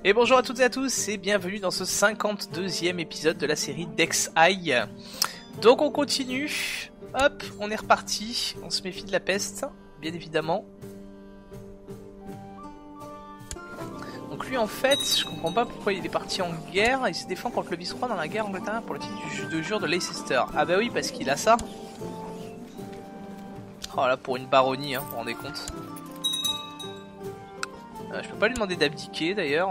Et bonjour à toutes et à tous et bienvenue dans ce 52e épisode de la série DexHigh. Donc on continue, hop, on est reparti, on se méfie de la peste, bien évidemment. Donc lui en fait, je comprends pas pourquoi il est parti en guerre, il se défend contre le vice-roi dans la guerre angleterre pour le titre de jure de Leicester. Ah bah oui, parce qu'il a ça. Oh là, pour une baronnie, hein, vous vous rendez compte. Je peux pas lui demander d'abdiquer d'ailleurs.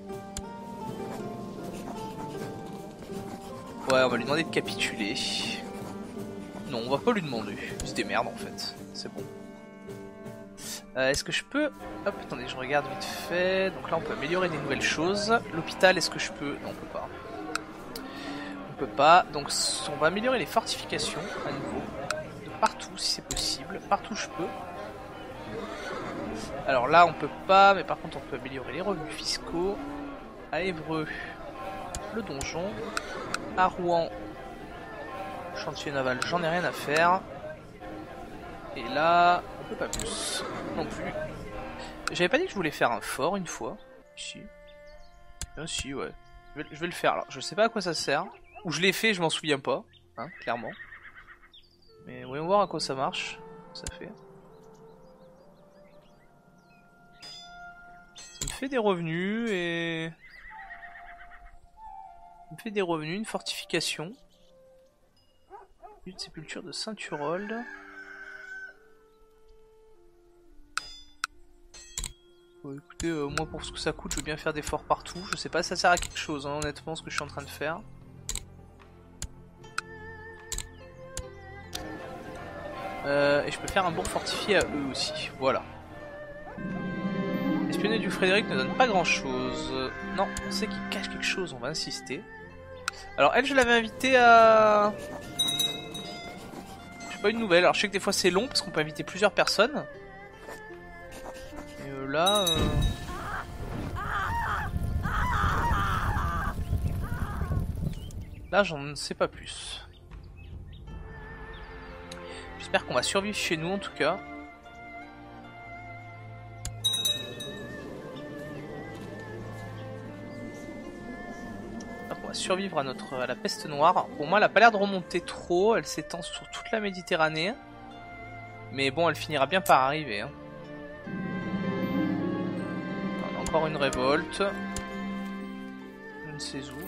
Ouais, on va lui demander de capituler. Non, on va pas lui demander. Il se démerde en fait. C'est bon. Est-ce que je peux... Hop, attendez, je regarde vite fait. Donc là, on peut améliorer des nouvelles choses. L'hôpital, est-ce que je peux... Non, on peut pas. On peut pas. Donc on va améliorer les fortifications à nouveau. De partout, si c'est possible. Partout, je peux. Alors là, on peut pas, mais par contre, on peut améliorer les revenus fiscaux. À Évreux, le donjon. À Rouen, chantier naval, j'en ai rien à faire. Et là, on peut pas plus. Non plus. J'avais pas dit que je voulais faire un fort une fois. Si. Ah si, ouais. Je vais le faire. Alors, je sais pas à quoi ça sert. Ou je l'ai fait, je m'en souviens pas. Hein, clairement. Mais voyons voir à quoi ça marche. Ça fait. Ça me fait des revenus et... Ça me fait des revenus, une fortification. Une sépulture de Saint-Turold. Bon, écoutez, moi pour ce que ça coûte, je veux bien faire des forts partout. Je sais pas si ça sert à quelque chose, hein, honnêtement, ce que je suis en train de faire. Et je peux faire un bourg fortifié à eux aussi, voilà. L'espionnet du Frédéric ne donne pas grand chose. Non, on sait qu'il cache quelque chose, on va insister. Alors elle, je l'avais invitée à... J'ai pas une nouvelle, alors je sais que des fois c'est long parce qu'on peut inviter plusieurs personnes. Et là... Là j'en ne sais pas plus. J'espère qu'on va survivre chez nous en tout cas. On va survivre à la peste noire. Pour moi elle a pas l'air de remonter trop, elle s'étend sur toute la Méditerranée. Mais bon, elle finira bien par arriver. Hein. On a encore une révolte. Je ne sais où.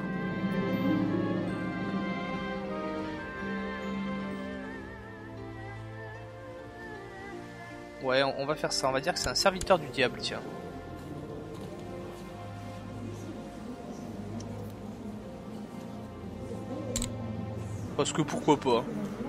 Ouais, on va faire ça. On va dire que c'est un serviteur du diable, tiens. Parce que pourquoi pas.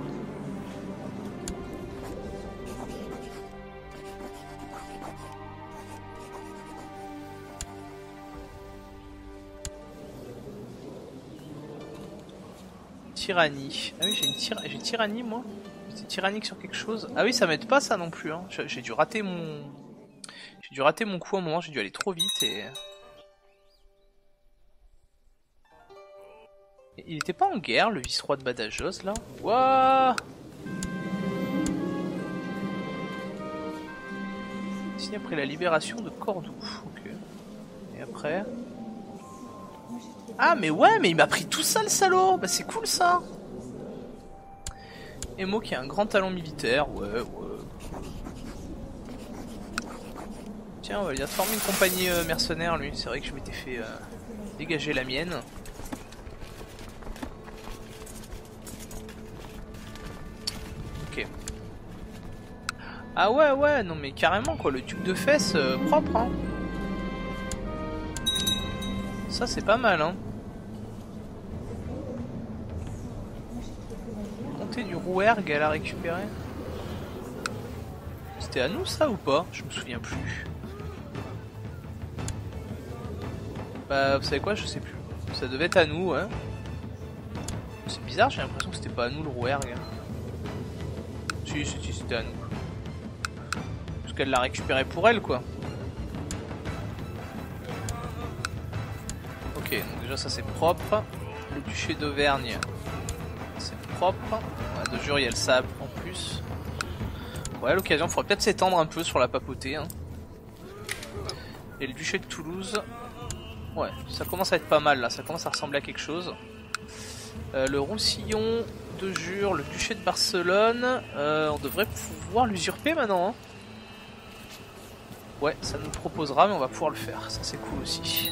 Tyrannie. Ah oui, j'ai tyrannie moi. J'étais tyrannique sur quelque chose. Ah oui, ça m'aide pas ça non plus. Hein. J'ai dû rater mon... J'ai dû rater mon coup à un moment, j'ai dû aller trop vite et... Il était pas en guerre, le vice-roi de Badajoz, là? Wouah! Signé après la libération de Cordoue. Ok. Et après... Ah, mais ouais, mais il m'a pris tout ça, le salaud! Bah, c'est cool, ça! Emo qui a un grand talent militaire, ouais. Tiens, on va lui dire de former une compagnie mercenaire, lui. C'est vrai que je m'étais fait dégager la mienne. Ok. Ah ouais, non mais carrément quoi, le duc de Fès propre hein. Ça c'est pas mal hein. Comté du Rouergue elle a récupéré. C'était à nous ça ou pas? Je me souviens plus. Bah vous savez quoi, je sais plus. Ça devait être à nous hein. C'est bizarre, j'ai l'impression que c'était pas à nous le Rouergue. Si c'était à nous. Parce qu'elle l'a récupéré pour elle quoi. Ok, donc déjà ça c'est propre. Le duché d'Auvergne, c'est propre. Ouais, de jure il y a le sable en plus. Ouais, à l'occasion, il faudrait peut-être s'étendre un peu sur la papauté. Hein. Et le duché de Toulouse, Ouais, ça commence à être pas mal là, ça commence à ressembler à quelque chose. Le Roussillon de Jure, le duché de Barcelone, on devrait pouvoir l'usurper maintenant. Hein. Ouais, ça nous le proposera, mais on va pouvoir le faire, ça c'est cool aussi.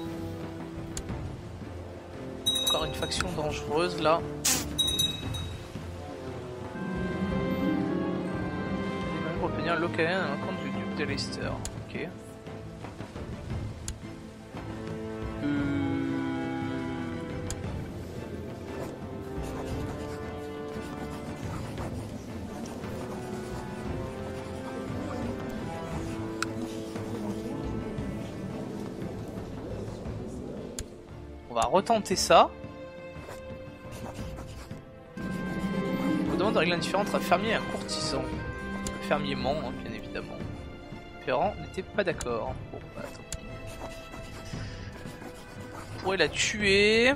Encore une faction dangereuse là. On va obtenir localement un compte du duc de Leicester. Ok. On va retenter ça. On demande de régler la différence entre un fermier et un courtisan. Le fermier ment, hein, bien évidemment. Ferrand n'était pas d'accord. Bon, bah, tant pis. On pourrait la tuer.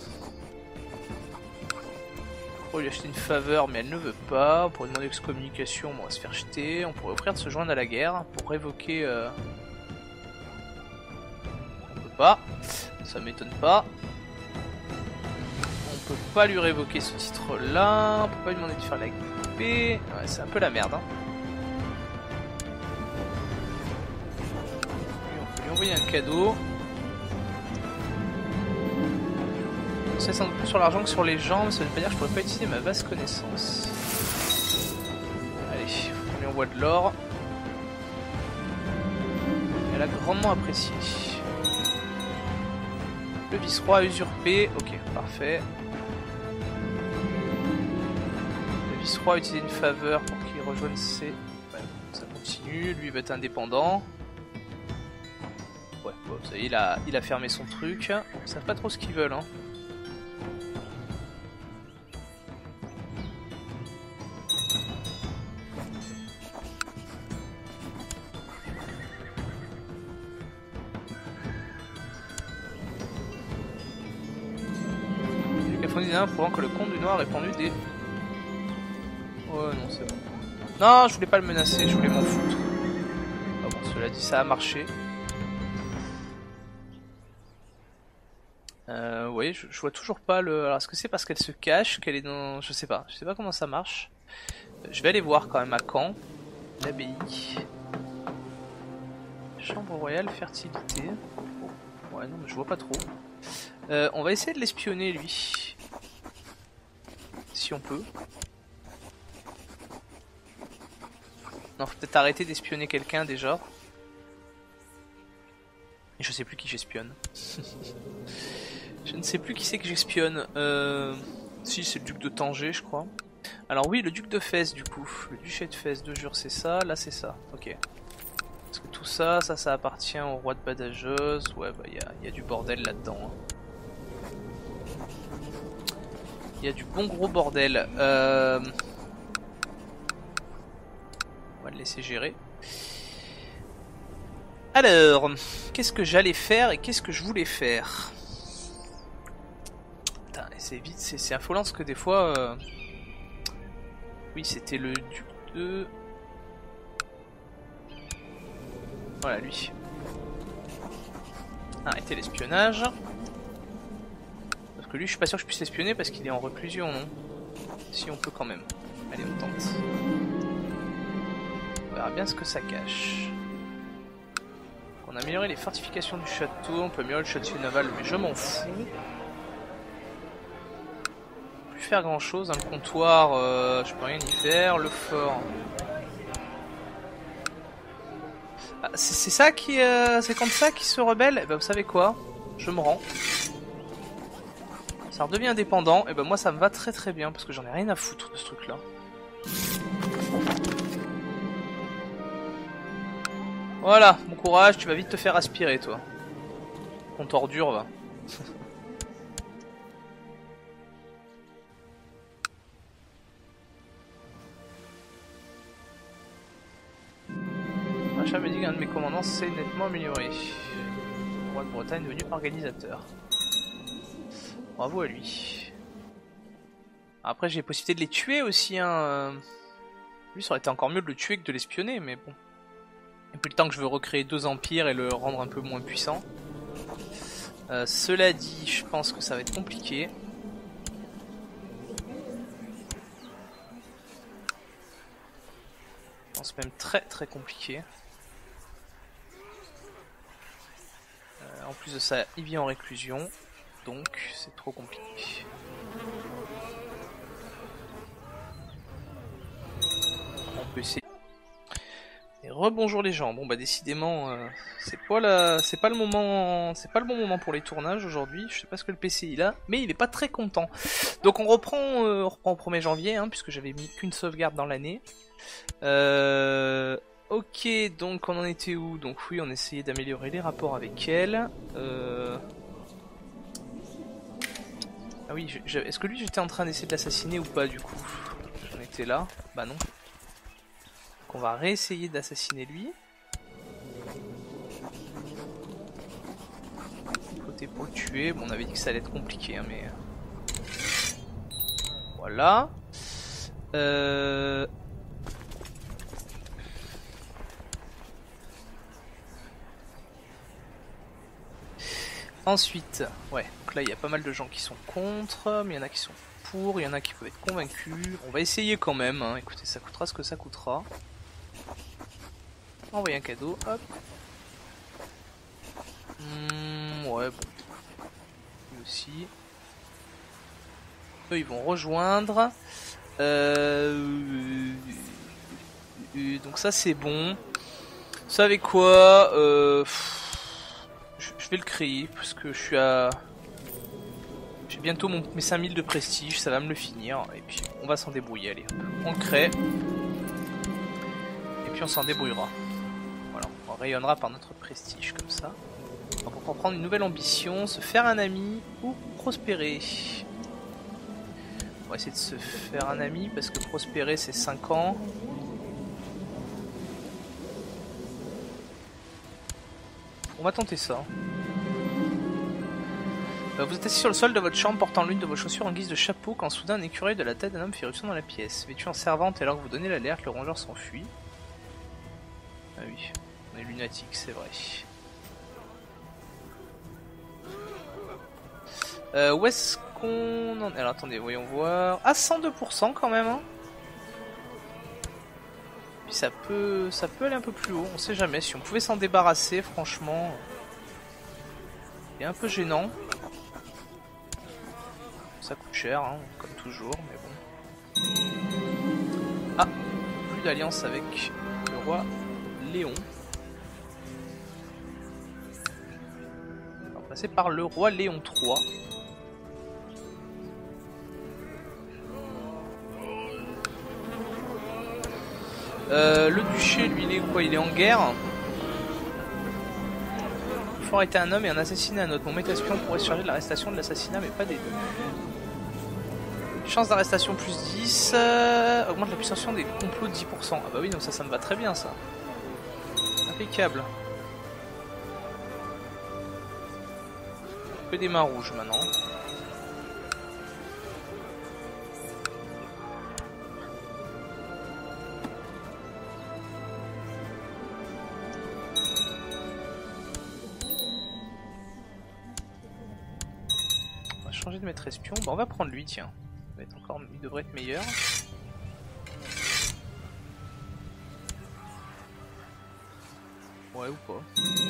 On pourrait lui acheter une faveur, mais elle ne veut pas. On pourrait demander excommunication, mais on va se faire jeter. On pourrait offrir de se joindre à la guerre pour révoquer. On peut pas. Ça m'étonne pas. On peut pas lui révoquer ce titre là. On peut pas lui demander de faire la paix. Ouais, c'est un peu la merde. Hein. Et on peut lui envoyer un cadeau. On sait sans doute plus sur l'argent que sur les gens, mais ça veut pas dire que je pourrais pas utiliser ma vaste connaissance. Allez, on lui envoie de l'or. Elle a grandement apprécié. Le vice-roi a usurpé, ok, parfait. Le vice-roi a utilisé une faveur pour qu'il rejoigne ses... Ouais, ça continue, lui va être indépendant. Ouais, bon, ça y est, il a fermé son truc. Ils savent pas trop ce qu'ils veulent, hein. Prouvant que le comte du Noir a répandu des... Ouais non c'est bon. Non je voulais pas le menacer, je voulais m'en foutre. Ah bon cela dit ça a marché. Oui je vois toujours pas le... Alors est-ce que c'est parce qu'elle se cache, qu'elle est dans... Je sais pas comment ça marche. Je vais aller voir quand même à Caen. L'abbaye. Chambre royale, fertilité. Oh. Ouais non mais je vois pas trop. On va essayer de l'espionner lui. Si on peut. Non, faut peut-être arrêter d'espionner quelqu'un déjà. Et je sais plus qui j'espionne. Je ne sais plus qui c'est que j'espionne. Si, c'est le duc de Tanger, je crois. Alors oui, le duc de Fès, du coup. Le duché de Fès de Jure, c'est ça. Là, c'est ça. Ok. Parce que tout ça, ça appartient au roi de Badajoz. Ouais, bah, il y a du bordel là-dedans. Hein. Il y a du bon gros bordel. On va le laisser gérer. Alors, qu'est-ce que j'allais faire et qu'est-ce que je voulais faire? Putain, c'est vite, c'est affolant parce que des fois... Oui, c'était le duc de... Voilà, lui. Arrêtez l'espionnage. Parce que lui, je suis pas sûr que je puisse l'espionner parce qu'il est en reclusion, non? Si, on peut quand même. Allez, on tente. On verra bien ce que ça cache. On a amélioré les fortifications du château, on peut améliorer le château naval, mais je m'en fous. Plus faire grand chose, hein, le comptoir, je peux rien y faire, le fort. Ah, c'est ça qui, c'est comme ça qui se rebelle. Et ben vous savez quoi? Je me rends. Ça redevient indépendant, et ben moi ça me va très très bien parce que j'en ai rien à foutre de ce truc là. Voilà, bon courage, tu vas vite te faire aspirer toi. Ton ordure va. Machin me dit qu'un de mes commandants s'est nettement amélioré. Le roi de Bretagne est devenu organisateur. Bravo à lui. Après j'ai possibilité de les tuer aussi hein. Lui ça aurait été encore mieux de le tuer que de l'espionner mais bon. Et puis le temps que je veux recréer deux empires et le rendre un peu moins puissant. Cela dit, je pense que ça va être compliqué. Je pense même très très compliqué. En plus de ça, il vit en réclusion, donc c'est trop compliqué. On peut essayer. Et rebonjour les gens. Bon bah décidément, c'est pas le moment, c'est pas le bon moment pour les tournages aujourd'hui. Je sais pas ce que le PC il a, mais il est pas très content. Donc on reprend au 1er janvier, hein, puisque j'avais mis qu'une sauvegarde dans l'année. Ok, donc on en était où? Donc oui, on essayait d'améliorer les rapports avec elle. Ah oui, est-ce que lui j'étais en train d'essayer de l'assassiner ou pas du coup? J'en étais là. Bah non. Donc on va réessayer d'assassiner lui. Côté pour le tuer. Bon, on avait dit que ça allait être compliqué, hein, mais... Voilà. Ensuite, ouais, donc là il y a pas mal de gens qui sont contre, mais il y en a qui sont pour, il y en a qui peuvent être convaincus. On va essayer quand même, hein. Écoutez, ça coûtera ce que ça coûtera. Envoyer un cadeau, hop. Ouais, bon. Lui aussi. Eux ils vont rejoindre. Donc ça c'est bon. Vous savez quoi, je vais le créer parce que je suis à... J'ai bientôt mes 5000 de prestige, ça va me le finir. Et puis on va s'en débrouiller, allez. On le crée. Et puis on s'en débrouillera. Voilà, on rayonnera par notre prestige comme ça. Donc on va prendre une nouvelle ambition, se faire un ami ou prospérer. On va essayer de se faire un ami parce que prospérer c'est 5 ans. On va tenter ça. Vous êtes assis sur le sol de votre chambre portant l'une de vos chaussures en guise de chapeau quand soudain un écureuil de la tête d'un homme fait irruption dans la pièce. Vêtu en servante et alors que vous donnez l'alerte, le rongeur s'enfuit. Ah oui, on est lunatique, c'est vrai. Où est-ce qu'on en est? Alors attendez, voyons voir. Ah, 102% quand même, hein. Puis ça peut aller un peu plus haut, on sait jamais. Si on pouvait s'en débarrasser, franchement... C'est un peu gênant. Ça coûte cher, hein, comme toujours, mais bon. Ah, plus d'alliance avec le roi Léon. On va passer par le roi Léon III. Le duché, lui, il est quoi? Il est en guerre. Il faut arrêter un homme et un assassiner un autre. Mon métaspion pourrait se charger de l'arrestation de l'assassinat, mais pas des deux. Chance d'arrestation plus 10. Augmente la puissance des complots de 10%. Ah bah oui, donc ça me va très bien, ça. Impeccable. Que des mains rouges maintenant. De maître espion, bah on va prendre lui, tiens. Il devrait être meilleur. Ouais ou pas.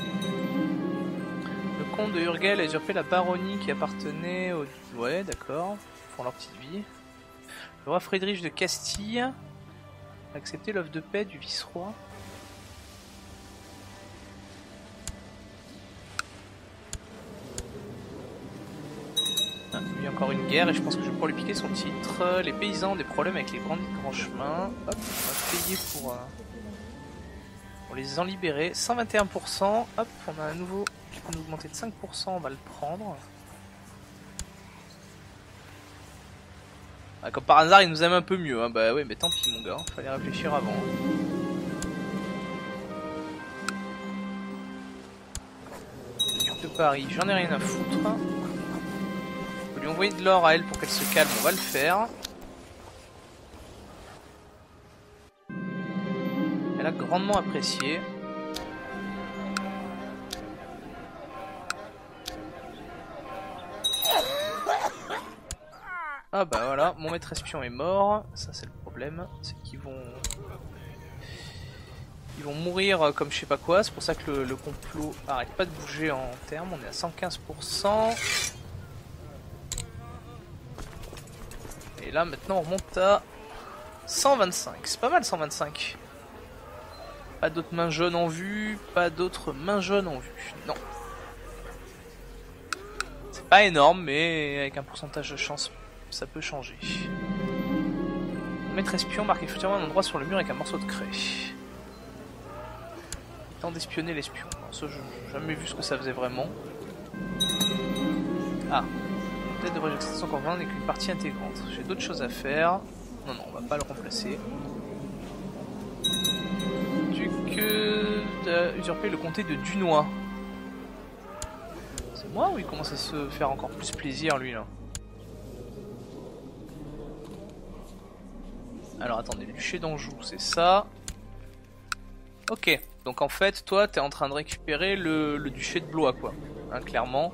Le comte de Urgel a usurpé la baronnie qui appartenait au... Ouais, d'accord. Ils font leur petite vie. Le roi Friedrich de Castille a accepté l'offre de paix du vice-roi. Il y a encore une guerre et je pense que je vais pouvoir lui piquer son titre. Les paysans ont des problèmes avec les bandits de grand chemin. Hop, on va payer pour les en libérer. 121%. Hop, on a un nouveau qui peut nous augmenter de 5%. On va le prendre. Ah, comme par hasard, il nous aime un peu mieux. Hein. Bah oui, mais tant pis, mon gars. Fallait réfléchir avant. Duc de Paris, j'en ai rien à foutre. On peut lui envoyer de l'or à elle pour qu'elle se calme, on va le faire. Elle a grandement apprécié. Ah bah voilà, mon maître espion est mort. Ça c'est le problème, c'est qu'ils vont... Ils vont mourir comme je sais pas quoi, c'est pour ça que le complot arrête pas de bouger en termes, on est à 115%. Et là maintenant on remonte à 125, c'est pas mal 125. Pas d'autres mains jaunes en vue, pas d'autres mains jaunes en vue, non. C'est pas énorme mais avec un pourcentage de chance ça peut changer. Maître espion marque effectivement un endroit sur le mur avec un morceau de craie. Temps d'espionner l'espion. Ça, je n'ai jamais vu ce que ça faisait vraiment. Ah. Peut-être devrais-je accepter son convaincre n'est qu'une partie intégrante. J'ai d'autres choses à faire. Non, non, on va pas le remplacer. Duc a usurpé le comté de Dunois. C'est moi ou il commence à se faire encore plus plaisir, lui, là? Alors, attendez, le duché d'Anjou, c'est ça. Ok. Donc en fait, toi, t'es en train de récupérer le duché de Blois, quoi. Hein, clairement.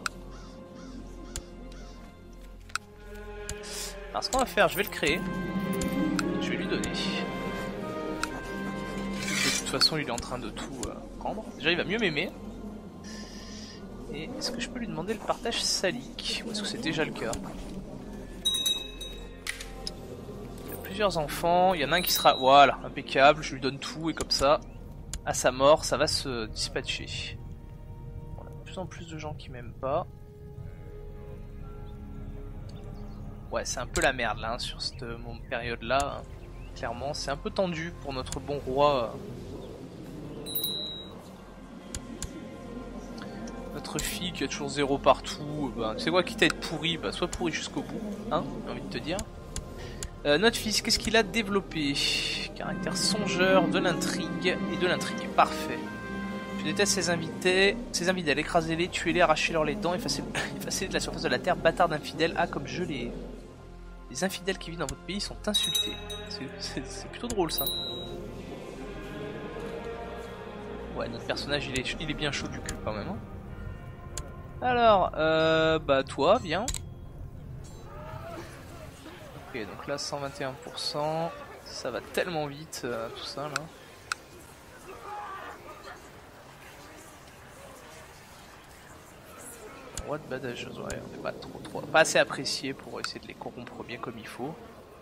Alors ce qu'on va faire, je vais le créer. Je vais lui donner. De toute façon, il est en train de tout prendre. Déjà, il va mieux m'aimer. Et est-ce que je peux lui demander le partage salique? Ou est-ce que c'est déjà le cas? Il y a plusieurs enfants. Il y en a un qui sera... Voilà, impeccable. Je lui donne tout et comme ça... À sa mort, ça va se dispatcher. On a de plus en plus de gens qui m'aiment pas. Ouais, c'est un peu la merde là, hein, sur cette période-là. Clairement, c'est un peu tendu pour notre bon roi. Notre fille qui a toujours 0 partout. Ben, tu sais quoi, quitte à être pourri, bah, sois pourri jusqu'au bout. Hein, j'ai envie de te dire. Notre fils, qu'est-ce qu'il a développé? Caractère songeur, de l'intrigue et de l'intrigue. Parfait. Je déteste ces invités. Ces infidèles, écrasez-les, tuez-les, arrachez-leur les dents, effacez-les de la surface de la terre, bâtards d'infidèles. Ah, comme je les... Les infidèles qui vivent dans votre pays sont insultés. C'est plutôt drôle ça. Ouais, notre personnage il est bien chaud du cul quand même. Hein. Alors, bah toi, viens. Ok, donc là 121%, ça va tellement vite tout ça là. Roi de badageuse, ouais, on n'est pas pas assez apprécié pour essayer de les corrompre bien comme il faut.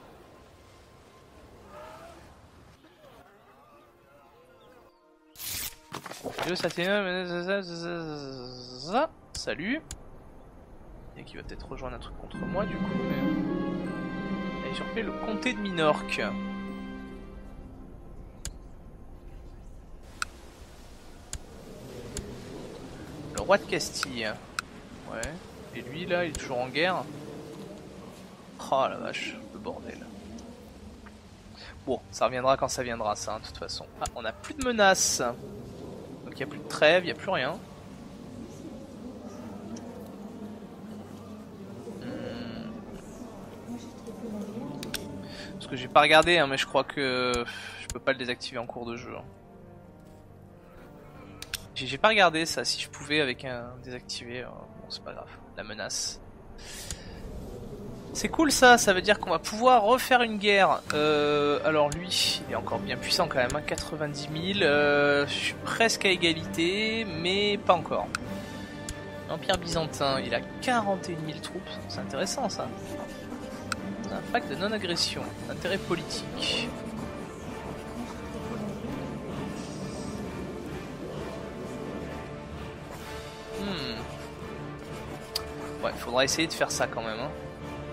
Salut. Et qui va peut-être rejoindre un truc contre moi du coup. Mais... Et usurper le comté de Minorque. Le roi de Castille. Ouais. Et lui là, il est toujours en guerre. Oh la vache, le bordel. Bon, ça reviendra quand ça viendra ça, hein, de toute façon. Ah, on a plus de menaces. Donc il n'y a plus de trêve, il n'y a plus rien. Parce que j'ai pas regardé, hein, mais je crois que je peux pas le désactiver en cours de jeu. Hein. J'ai pas regardé ça, si je pouvais avec un désactiver. Bon, c'est pas grave, la menace. C'est cool ça, ça veut dire qu'on va pouvoir refaire une guerre. Alors lui, il est encore bien puissant quand même, hein, 90 000. Je suis presque à égalité, mais pas encore. L'Empire byzantin, il a 41 000 troupes, c'est intéressant ça. Un pacte de non-agression, intérêt politique. Ouais, faudra essayer de faire ça quand même. Hein.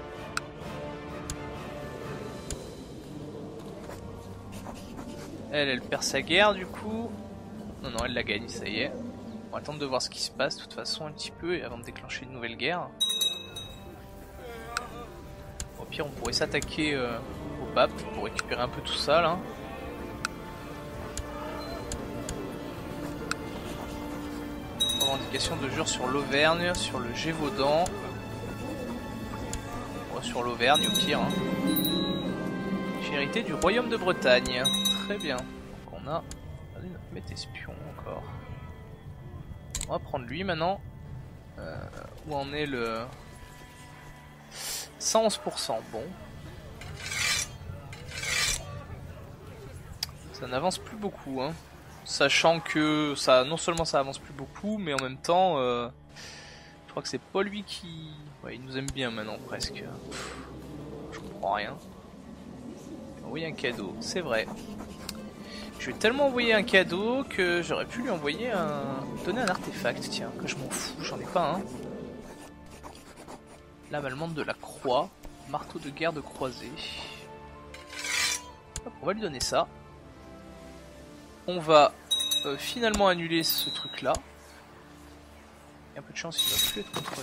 Elle perd sa guerre du coup. Non, non, elle la gagne, ça y est. On va attendre de voir ce qui se passe de toute façon un petit peu avant de déclencher une nouvelle guerre. Au pire, on pourrait s'attaquer au pape pour récupérer un peu tout ça là. Revendication de jure sur l'Auvergne, sur le Gévaudan. Ouais, sur l'Auvergne au pire. Hein. J'ai hérité du royaume de Bretagne. Très bien. Donc on a notre maître espion encore. On va prendre lui maintenant. Où en est le... 111%, bon. Ça n'avance plus beaucoup, hein. Sachant que ça, non seulement ça avance plus beaucoup, mais en même temps, je crois que c'est pas lui qui... Ouais, il nous aime bien maintenant, presque. Je comprends rien. Envoyer un cadeau, c'est vrai. Je vais tellement envoyer un cadeau que j'aurais pu lui envoyer donner un artefact, tiens, que je m'en fous, j'en ai pas un. Lame allemande de la croix, marteau de guerre de croisée. Hop, on va lui donner ça. On va finalement annuler ce truc là. Il y a un peu de chance, il va plus être contre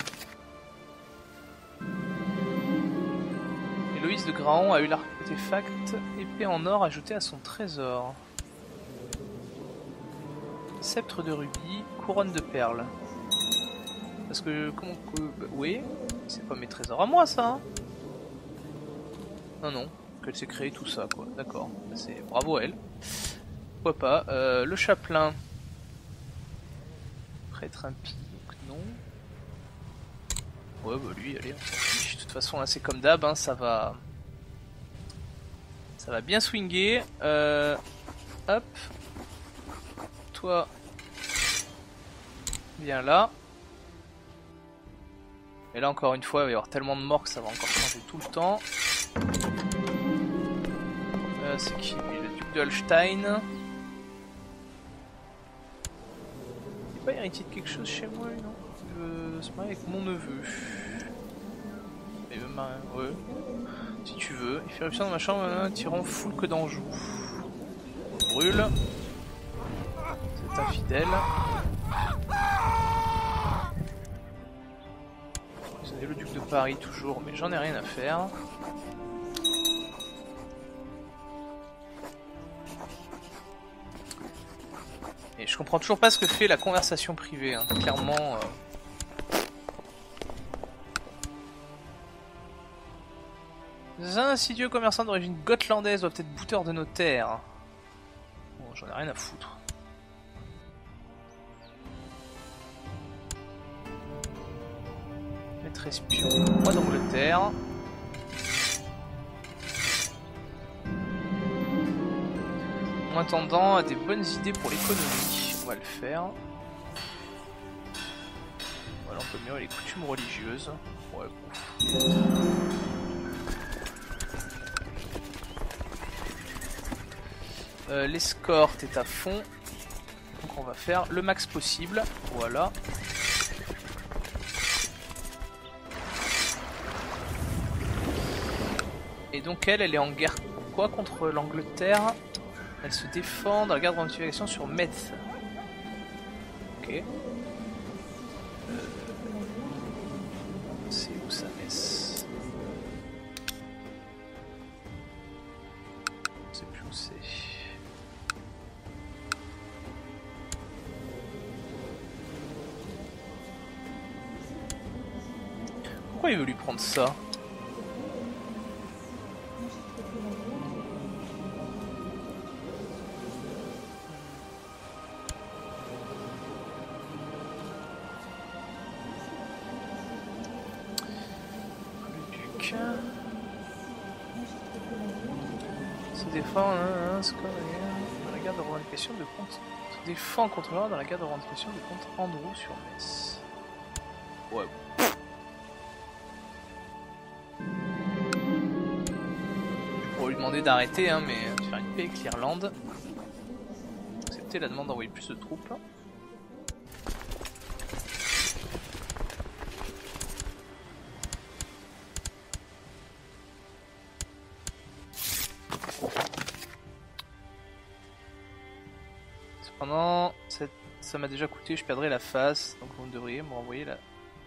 nous. Héloïse de Graon a eu l'artefact épée en or ajouté à son trésor. Sceptre de rubis, couronne de perles. Parce que comment que... Bah, oui, c'est pas mes trésors à moi ça. Hein, non non, qu'elle s'est créé tout ça quoi. D'accord, c'est bravo à elle. Pourquoi pas. Le chapelain. Prêtre impie, donc non. Ouais bah lui, allez, on s'en fiche. De toute façon là c'est comme d'hab, hein, ça va bien swinguer. Hop. Toi, viens là. Et là encore une fois il va y avoir tellement de morts que ça va encore changer tout le temps. C'est qui le duc de Holstein. Il n'est pas héritier de quelque chose chez moi lui, non? Se marier avec mon neveu. Et même, ouais. Si tu veux. Il fait éruption dans ma chambre, un tyran full que d'Anjou. On brûle. C'est infidèle. Vous avez le duc de Paris toujours, mais j'en ai rien à faire. Et je comprends toujours pas ce que fait la conversation privée, hein. Clairement. Un insidieux commerçant d'origine gotlandaise doit peut-être bouteur de nos terres. Bon, j'en ai rien à foutre. Maître espion, roi d'Angleterre. Mon intendant a des bonnes idées pour l'économie. On va le faire. Voilà, on peut mieux les coutumes religieuses. Ouais, bon. L'escorte est à fond. Donc on va faire le max possible. Voilà. Et donc elle est en guerre quoi contre l'Angleterre? Elle se défend dans la guerre de rentification sur Metz. Ok. C'est où ça, Metz? Je sais plus où c'est. Pourquoi il veut lui prendre ça? Se défend dans la guerre de revendication de comte. Se défend contre l'ordre dans la guerre de revendication de comte Andrew sur Metz. Ouais. Je pourrais lui demander d'arrêter, hein, mais de faire une paix avec l'Irlande. Accepter la demande d'envoyer plus de troupes. Cependant, ça m'a déjà coûté, je perdrai la face, donc vous devriez me renvoyer la...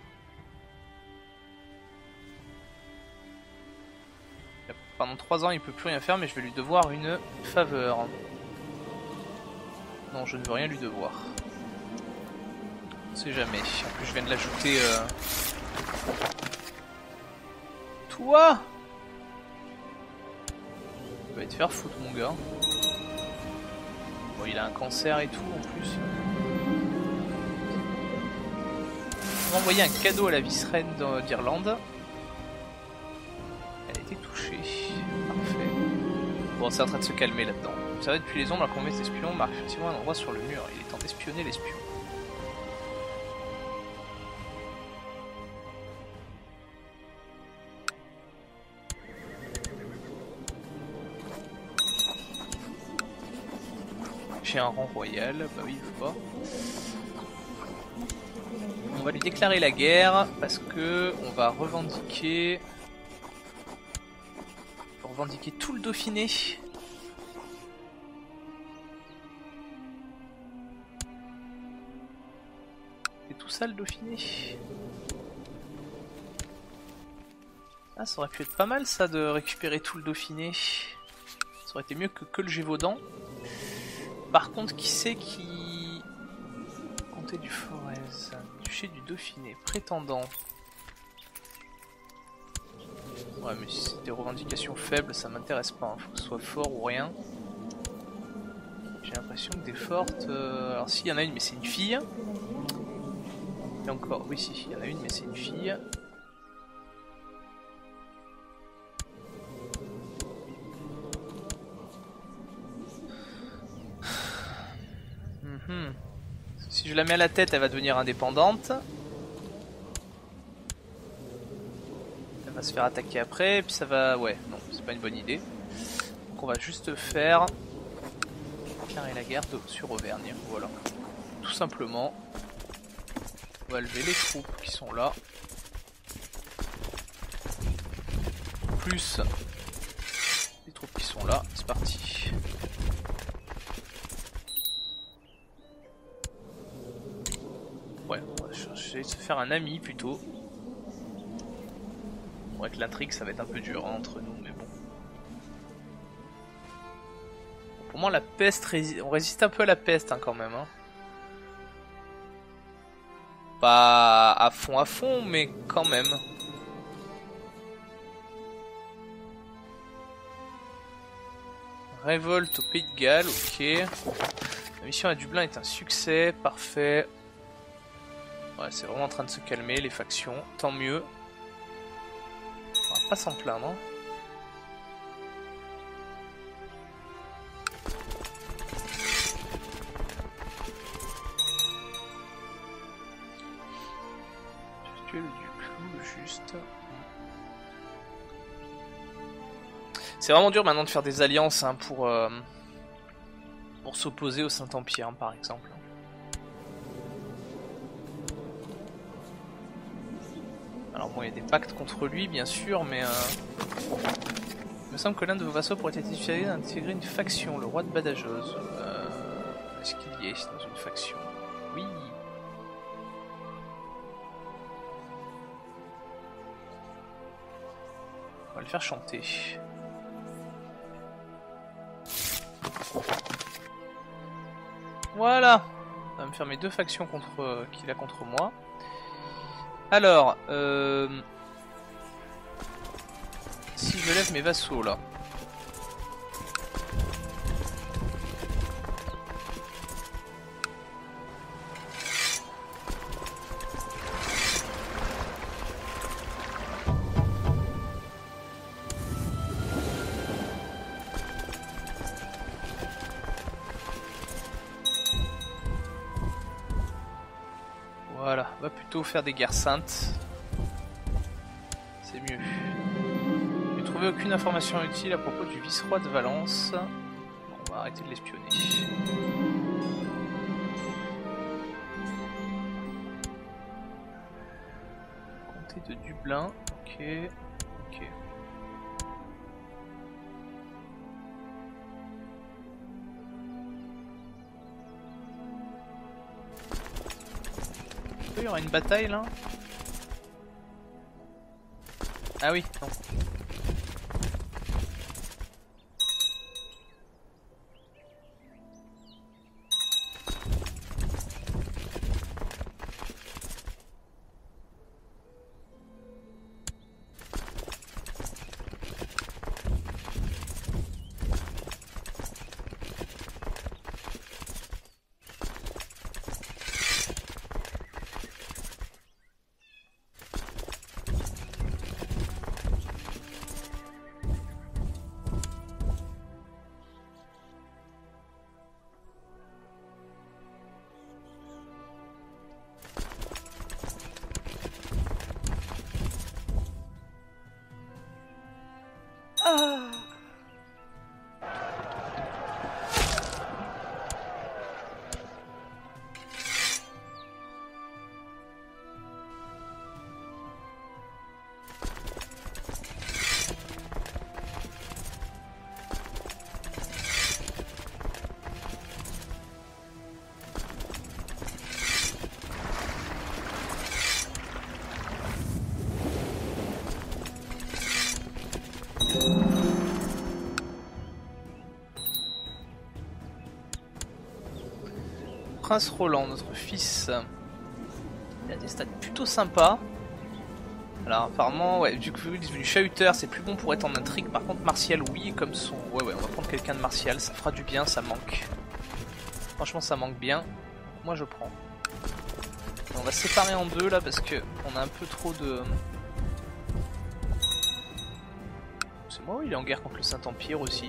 Pendant 3 ans il peut plus rien faire, mais je vais lui devoir une faveur. Non, je ne veux rien lui devoir. On sait jamais. En plus je viens de l'ajouter... Toi! Tu vas te faire foutre mon gars. Bon, il a un cancer et tout en plus. On va envoyer un cadeau à la vice-reine d'Irlande. été touché. Parfait. Bon, c'est en train de se calmer là-dedans. Ça va depuis les ombres, la convoi des espions marque effectivement un endroit sur le mur. Il est temps d'espionner l'espion. J'ai un rang royal, bah oui, il faut pas. On va lui déclarer la guerre parce que on va revendiquer tout le Dauphiné. C'est tout ça le Dauphiné. Ah, ça aurait pu être pas mal ça de récupérer tout le Dauphiné. Ça aurait été mieux que le Gévaudan. Par contre, qui c'est qui... Comté du Forez, duché du Dauphiné, prétendant. Ouais, mais si c'est des revendications faibles, ça m'intéresse pas. Hein. Faut que ce soit fort ou rien. J'ai l'impression que des fortes... Alors si, il y en a une, mais c'est une fille. Et encore, oui, si, il y en a une, mais c'est une fille. Si je la mets à la tête, elle va devenir indépendante. Elle va se faire attaquer après, et puis ça va... Ouais, non, c'est pas une bonne idée. Donc on va juste faire... déclarer la guerre sur Auvergne, voilà. Tout simplement. On va lever les troupes qui sont là. Plus les troupes qui sont là, c'est parti. Ouais, on va chercher de se faire un ami plutôt. On voit que l'intrigue ça va être un peu dur hein, entre nous, mais bon. Pour moi la peste, on résiste un peu à la peste hein, quand même. Hein. Pas à fond, mais quand même. Révolte au Pays de Galles, ok. La mission à Dublin est un succès, parfait. Ouais, c'est vraiment en train de se calmer, les factions, tant mieux. On va pas s'en plaindre. Hein. J'ai tué le duc, juste. C'est vraiment dur maintenant de faire des alliances hein, pour s'opposer au Saint-Empire, par exemple. Alors bon, il y a des pactes contre lui, bien sûr, mais... Il me semble que l'un de vos vassaux pourrait être utilisé d'intégrer une faction, le roi de Badajoz. Est-ce qu'il y est dans une faction? Oui. On va le faire chanter. Voilà. Ça va me faire mes deux factions qu'il a contre moi. Alors, si je lève mes vassaux là. Voilà, va plutôt faire des guerres saintes. C'est mieux. J'ai trouvé aucune information utile à propos du vice-roi de Valence. Bon, on va arrêter de l'espionner. Comté de Dublin, ok. Ok. Il y aura une bataille là? Ah oui, non. Prince Roland, notre fils, il a des stats plutôt sympas. Alors apparemment, ouais, vu qu'il est devenu chahuteur, c'est plus bon pour être en intrigue. Par contre, martial, oui, comme son... Ouais, on va prendre quelqu'un de martial, ça fera du bien, ça manque. Franchement, ça manque bien. Moi, je prends. Et on va se séparer en deux, là, parce que on a un peu trop de... C'est moi, il est en guerre contre le Saint-Empire aussi.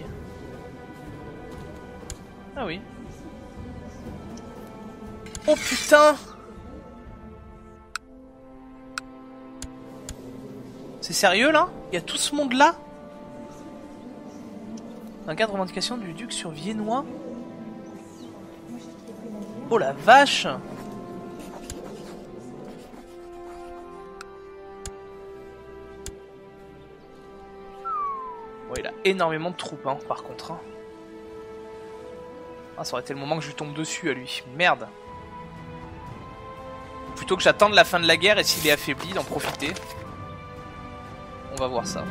Ah oui. Oh putain! C'est sérieux là? Il y a tout ce monde là? Un cas de revendication du duc sur Viennois? Oh la vache! Ouais, il a énormément de troupes hein, par contre. Hein. Ah, ça aurait été le moment que je lui tombe dessus à lui. Merde! Plutôt que j'attende la fin de la guerre et s'il est affaibli, d'en profiter. On va voir ça.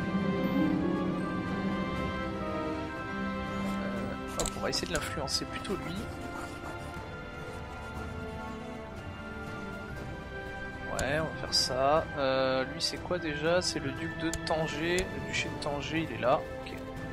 Hop, on va essayer de l'influencer plutôt lui. Ouais, on va faire ça. Lui c'est quoi déjà? C'est le duc de Tanger. Le duché de Tanger, il est là. Ok.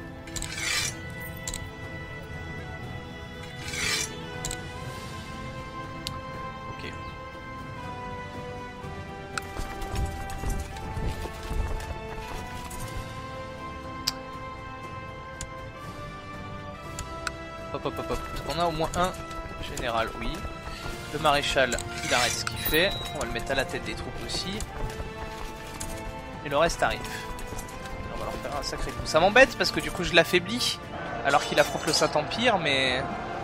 On a au moins un général, oui. Le maréchal, il arrête ce qu'il fait. On va le mettre à la tête des troupes aussi. Et le reste arrive. On va leur faire un sacré coup. Ça m'embête parce que du coup je l'affaiblis. Alors qu'il affronte le Saint-Empire, mais...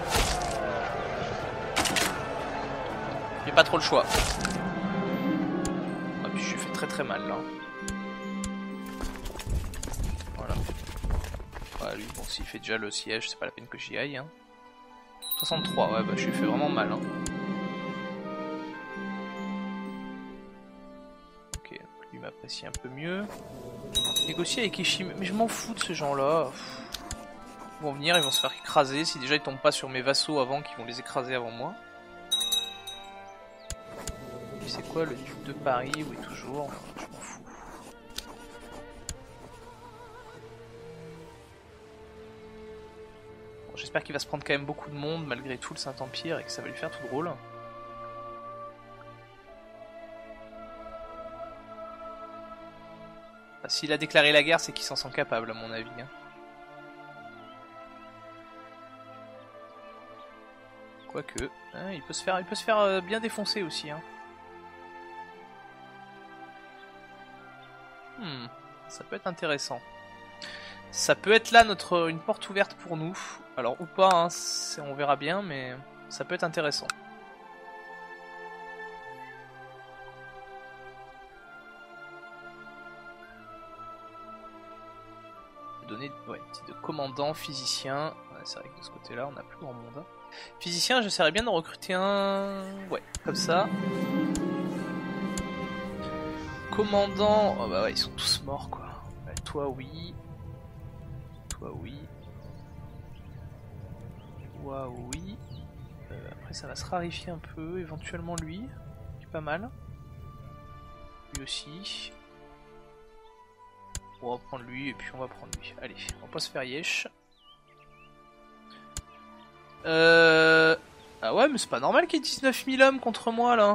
j'ai pas trop le choix. Ah, puis je lui fais très très mal là. Voilà. Ouais, lui, bon, s'il fait déjà le siège, c'est pas la peine que j'y aille. Hein. 63, ouais, bah je lui fais vraiment mal. Hein. Ok, lui m'apprécie un peu mieux. Négocier avec Ishim, mais je m'en fous de ces gens-là. Ils vont venir, ils vont se faire écraser. Si déjà ils tombent pas sur mes vassaux avant, qu'ils vont les écraser avant moi. Et c'est quoi le duc de Paris? Oui, toujours. Je m'en fous. J'espère qu'il va se prendre quand même beaucoup de monde malgré tout le Saint-Empire et que ça va lui faire tout drôle. Enfin, s'il a déclaré la guerre, c'est qu'il s'en sent capable à mon avis. Hein. Quoique, hein, il peut se faire bien défoncer aussi. Hein. Ça peut être intéressant. Ça peut être là une porte ouverte pour nous. Alors ou pas, hein, on verra bien, mais ça peut être intéressant. Donner titre de commandant, physicien. Ouais, c'est vrai que de ce côté-là, on n'a plus grand monde. Hein. Physicien, j'essaierais bien de recruter un... Ouais, comme ça. Commandant... Oh bah ouais, ils sont tous morts, quoi. Ouais, toi, oui. Toi, oui. Toi, oui. Après, ça va se raréfier un peu. Éventuellement, lui. C'est pas mal. Lui aussi. On va prendre lui et puis on va prendre lui. Allez, on va pas se faire yesh. Ah ouais, mais c'est pas normal qu'il y ait 19 000 hommes contre moi là.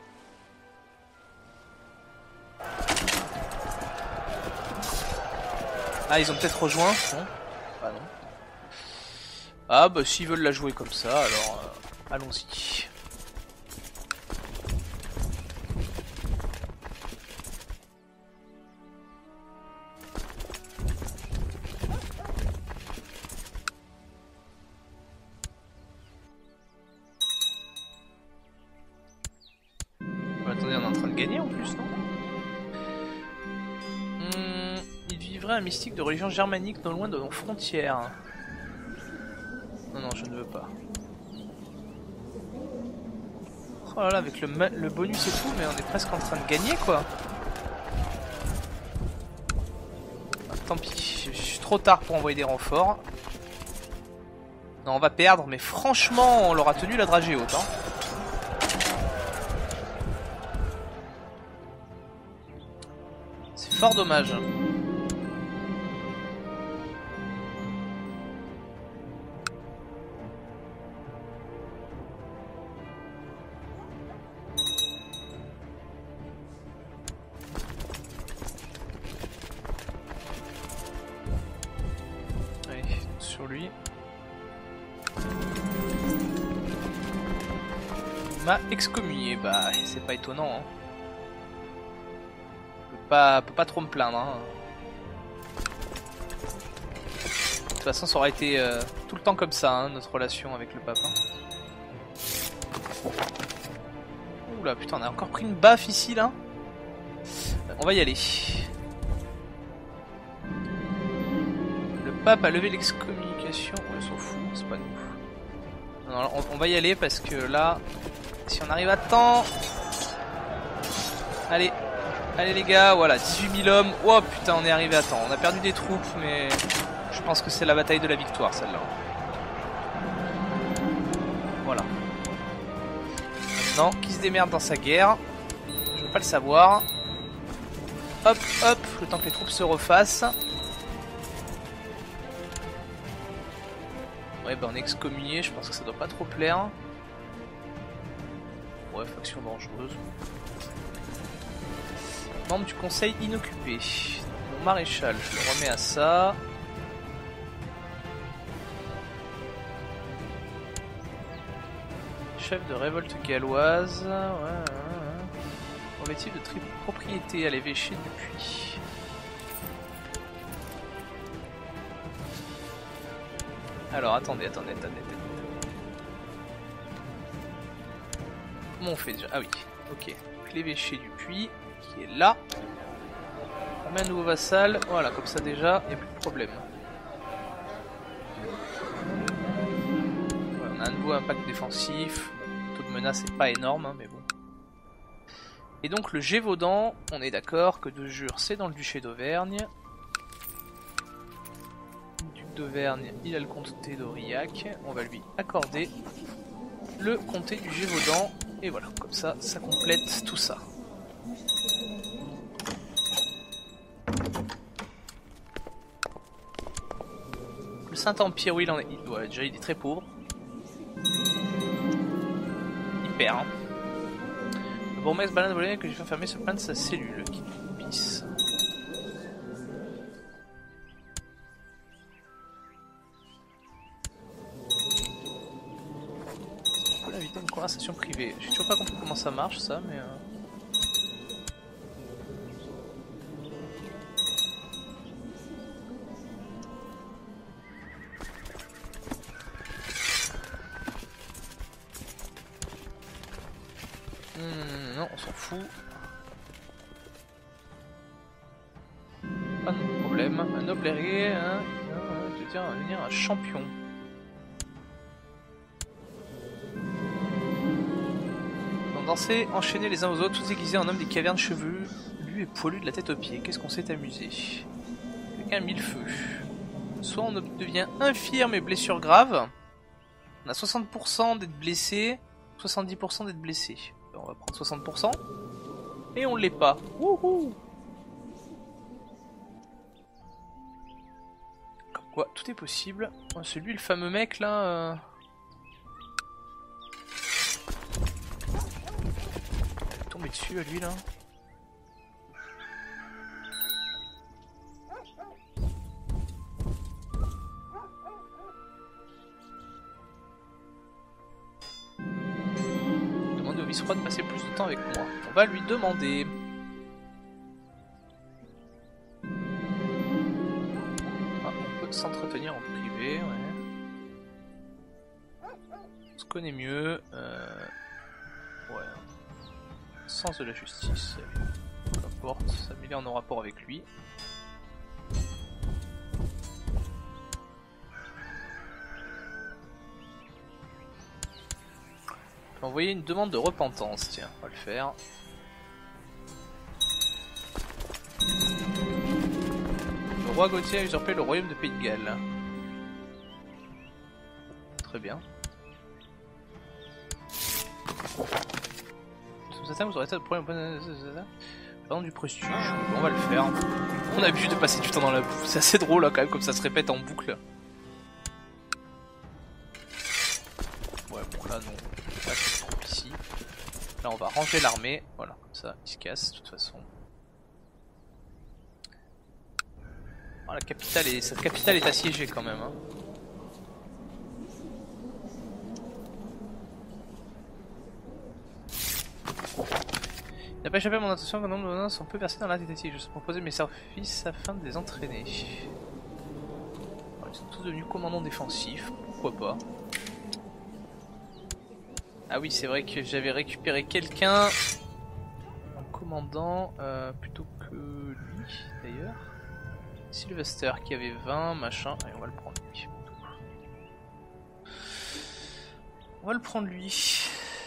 Ah, ils ont peut-être rejoint. Non. Ah non. Ah bah s'ils veulent la jouer comme ça, alors allons-y. gagner en plus, non? Il vivrait un mystique de religion germanique non loin de nos frontières. Non, non, je ne veux pas. Oh là là, avec le bonus et tout, mais on est presque en train de gagner quoi. Ah, tant pis, je suis trop tard pour envoyer des renforts. Non, on va perdre, mais franchement, on leur a tenu la dragée haute. Hein. C'est fort dommage. Allez, sur lui. M'a excommunié, bah c'est pas étonnant. Hein. Peut pas trop me plaindre. Hein. De toute façon, ça aurait été tout le temps comme ça, hein, notre relation avec le pape. Hein. Oula, putain, on a encore pris une baffe ici là. On va y aller. Le pape a levé l'excommunication. On s'en fout, c'est pas nous. Non, on va y aller parce que là, si on arrive à temps. Allez, allez les gars, voilà, 18 000 hommes. Oh putain, on est arrivé à temps. On a perdu des troupes, mais je pense que c'est la bataille de la victoire celle-là. Voilà. Maintenant, qui se démerde dans sa guerre. Je veux pas le savoir. Hop, hop, le temps que les troupes se refassent. Ouais, bah on est excommunié, je pense que ça doit pas trop plaire. Ouais, faction dangereuse. Membre du conseil inoccupé. Mon maréchal, je le remets à ça. Chef de révolte galloise. Ouais. Relatif de triple propriété à l'évêché du Puy. Alors attendez. Comment on fait déjà? Ah oui, ok. L'évêché du Puy qui est là. On met un nouveau vassal. Voilà, comme ça déjà, il n'y a plus de problème. Voilà, on a un nouveau impact défensif. Bon, le taux de menace n'est pas énorme, hein, mais bon. Et donc le Gévaudan, on est d'accord que de jure c'est dans le duché d'Auvergne. Le duc d'Auvergne, il a le comté d'Aurillac. On va lui accorder le comté du Gévaudan. Et voilà, comme ça, ça complète tout ça. Le Saint-Empire, oui, déjà il est très pauvre. Il perd, hein. Le bourgmestre Balin de Bologna que j'ai fait fermer se plaint de sa cellule, qui pisse. Je peux l'inviter à une conversation privée. J'ai toujours pas compris comment ça marche ça, mais... non, on s'en fout. Pas de problème. Un noble héritier, hein, je veux dire, devenir un champion. Donc, danser, enchaîner les uns aux autres, tous aiguisés en hommes des cavernes chevelus et poilus de la tête aux pieds. Qu'est-ce qu'on s'est amusé. Quelqu'un a mis le feu. Soit on devient infirme et blessure grave. On a 60% d'être blessé, 70% d'être blessé. On va prendre 60%. Et on l'est pas. Wouhou! Comme quoi, tout est possible. Oh, c'est lui le fameux mec là. Tomber dessus à lui là. De passer plus de temps avec moi. On va lui demander. Ah, on peut s'entretenir en privé, ouais. On se connaît mieux. Ouais. Sens de la justice. Peu importe, ça met en rapport avec lui. On peut envoyer une demande de repentance, tiens, on va le faire. Le roi Gauthier a usurpé le royaume de Pays de Galles. Très bien. Vous aurez ça le problème du prestige. On va le faire. On a l'habitude de passer du temps dans la bouffe. C'est assez drôle là, quand même, comme ça se répète en boucle. Ouais, bon là non. Là c'est trop ici. Là on va ranger l'armée. Voilà, comme ça il se casse de toute façon. Oh, cette capitale est assiégée quand même. Hein. Il n'a pas échappé à mon attention qu'un nombre de menaces sont peu versés dans la détective. Je proposais mes services afin de les entraîner. Alors, ils sont tous devenus commandants défensifs, pourquoi pas. Ah oui, c'est vrai que j'avais récupéré quelqu'un en commandant plutôt que lui d'ailleurs. Sylvester qui avait 20, machin. Allez, on va le prendre lui. On va le prendre lui.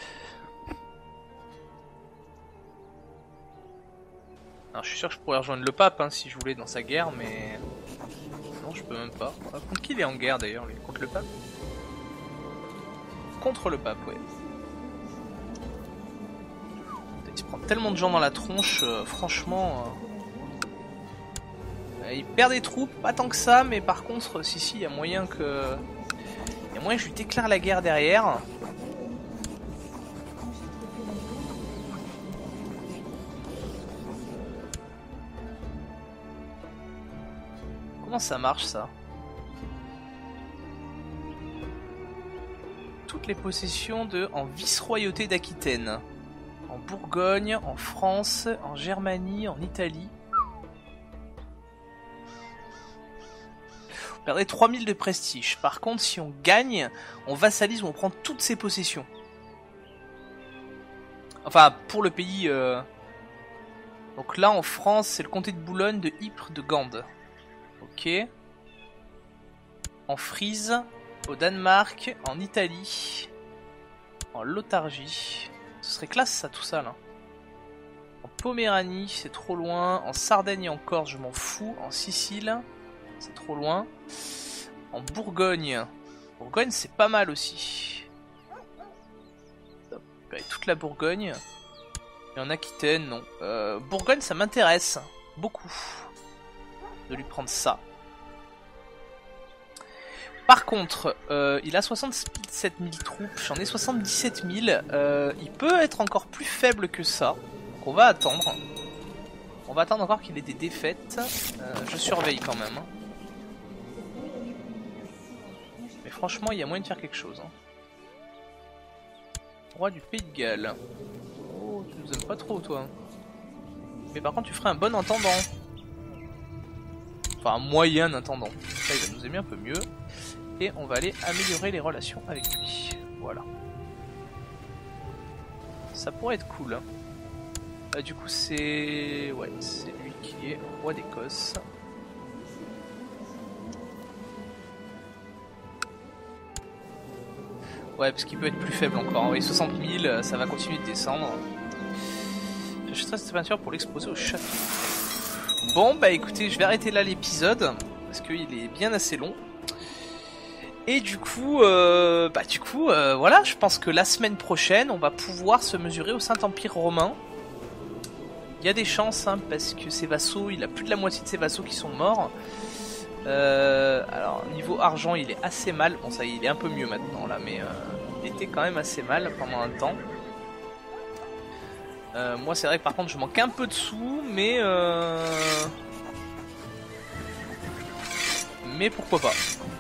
Alors, je suis sûr que je pourrais rejoindre le pape hein, si je voulais dans sa guerre, mais non, je peux même pas. Contre qui il est en guerre d'ailleurs, lui? Contre le pape? Contre le pape, ouais. Il se prend tellement de gens dans la tronche, franchement. Il perd des troupes, pas tant que ça, mais par contre, si, il y a moyen que. Il y a moyen que je lui déclare la guerre derrière. Comment ça marche ça? Toutes les possessions en vice-royauté d'Aquitaine. En Bourgogne, en France, en Germanie, en Italie. On perdrait 3000 de prestige. Par contre, si on gagne, on vassalise ou on prend toutes ses possessions. Enfin, pour le pays... Donc là, en France, c'est le comté de Boulogne, de Ypres, de Gand. Ok. En Frise, au Danemark, en Italie, en Lotharingie. Ce serait classe ça, tout ça là. En Poméranie, c'est trop loin. En Sardaigne et en Corse, je m'en fous. En Sicile, c'est trop loin. En Bourgogne. Bourgogne, c'est pas mal aussi. Toute la Bourgogne. Et en Aquitaine, non. Bourgogne, ça m'intéresse beaucoup. De lui prendre ça. Par contre, il a 67 000 troupes, j'en ai 77 000. Il peut être encore plus faible que ça. Donc on va attendre. On va attendre encore qu'il ait des défaites. Je surveille quand même. Mais franchement, il y a moyen de faire quelque chose. Roi du Pays de Galles. Oh, tu nous aimes pas trop, toi. Mais par contre, tu ferais un bon intendant. Enfin, un moyen intendant. Ça, il va nous aimer un peu mieux. Et on va aller améliorer les relations avec lui. Voilà. Ça pourrait être cool. Du coup, c'est... Ouais, c'est lui qui est roi d'Écosse. Ouais, parce qu'il peut être plus faible encore. Oui, 60 000, ça va continuer de descendre. J'achèterai cette peinture pour l'exposer au château. Bon, bah écoutez, je vais arrêter là l'épisode. Parce qu'il est bien assez long. Et du coup, voilà, je pense que la semaine prochaine, on va pouvoir se mesurer au Saint-Empire romain. Il y a des chances, hein, parce que ses vassaux, il a plus de la moitié de ses vassaux qui sont morts. Alors, niveau argent, il est assez mal. Bon, ça y est, il est un peu mieux maintenant, là, mais il était quand même assez mal pendant un temps. Moi, c'est vrai que par contre, je manque un peu de sous, mais pourquoi pas.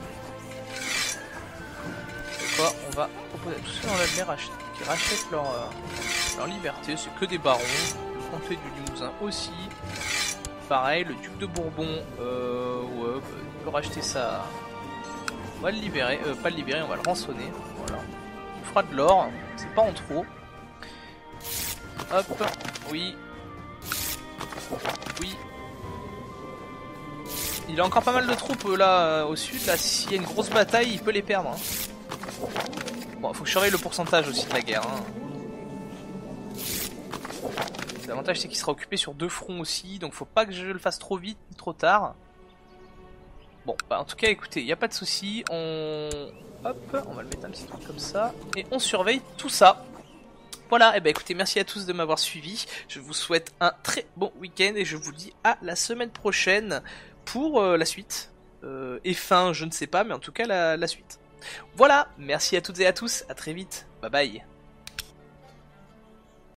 On va proposer à tous ceux dans l'avenir qui rachètent leur liberté. C'est que des barons. Le comté du Limousin aussi. Pareil, le duc de Bourbon, ouais, il peut racheter ça. On va le libérer, pas le libérer, on va le rançonner. Voilà. Il fera de l'or, c'est pas en trop. Hop, oui. Oui. Il a encore pas mal de troupes là au sud. Là, s'il y a une grosse bataille, il peut les perdre. Hein. Bon, faut que je surveille le pourcentage aussi de la guerre. Hein. L'avantage c'est qu'il sera occupé sur 2 fronts aussi, donc faut pas que je le fasse trop vite ni trop tard. Bon, bah en tout cas, écoutez, il n'y a pas de souci. Hop, on va le mettre un petit truc comme ça. Et on surveille tout ça. Voilà, et bah écoutez, merci à tous de m'avoir suivi. Je vous souhaite un très bon week-end et je vous dis à la semaine prochaine pour la suite. Et fin, je ne sais pas, mais en tout cas la suite. Voilà, merci à toutes et à tous, à très vite. Bye bye.